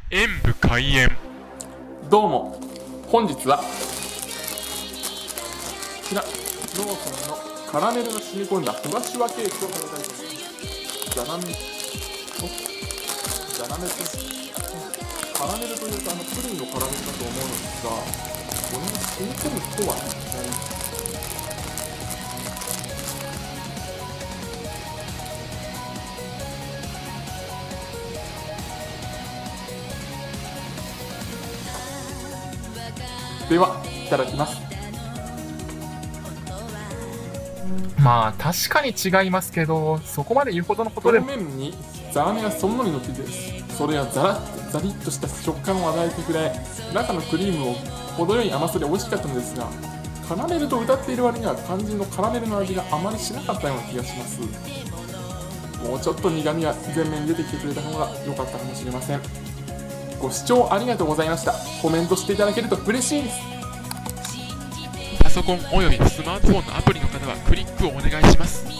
演武開演。 どうも、本日はこちらローソンのカラメルが染み込んだふわしわケーキを食べたいと思います。ザラメカラメルというとプリンのカラメルだと思うのですが、これに染み込むとは一体。では、いただきます。 まあ確かに違いますけど、そこまで言うほどのことで表も。 面にザラメがそんのりのっていて、それがザリッとした食感を与えてくれ、中のクリームを程よい甘さで美味しかったのですが、カラメルと歌っている割には肝心のカラメルの味があまりしなかったような気がします。もうちょっと苦味が前面に出てきてくれた方が良かったかもしれません。ご視聴ありがとうございました。コメントしていただけると嬉しいです。 パソコンおよびスマートフォンのアプリの方はクリックをお願いします。